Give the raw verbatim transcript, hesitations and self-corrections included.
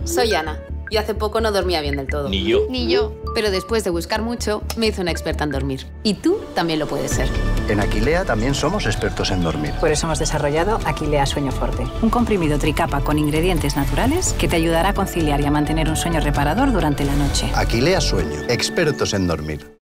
Soy Ana. Yo hace poco no dormía bien del todo. Ni yo. Ni yo. Pero después de buscar mucho, me hice una experta en dormir. Y tú también lo puedes ser. En Aquilea también somos expertos en dormir. Por eso hemos desarrollado Aquilea Sueño Forte, un comprimido tricapa con ingredientes naturales que te ayudará a conciliar y a mantener un sueño reparador durante la noche. Aquilea Sueño, expertos en dormir.